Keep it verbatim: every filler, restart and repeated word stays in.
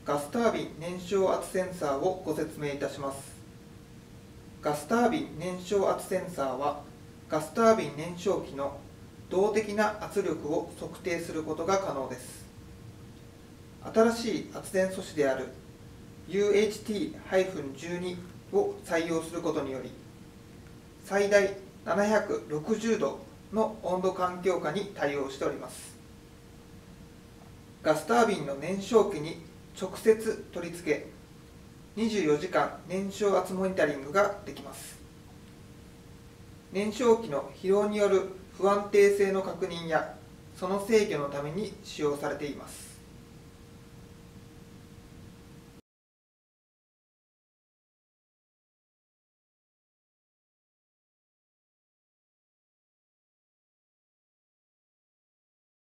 ガスタービン燃焼圧センサーをご説明いたします。ガスタービン燃焼圧センサーは、ガスタービン燃焼機の動的な圧力を測定することが可能です。新しい圧電素子である ユーエイチティーじゅうに を採用することにより、最大ななひゃくろくじゅうどの温度環境下に対応しております。ガスタービンの燃焼機に直接取り付け、にじゅうよじかん燃焼圧モニタリングができます。燃焼機の疲労による不安定性の確認やその制御のために使用されています。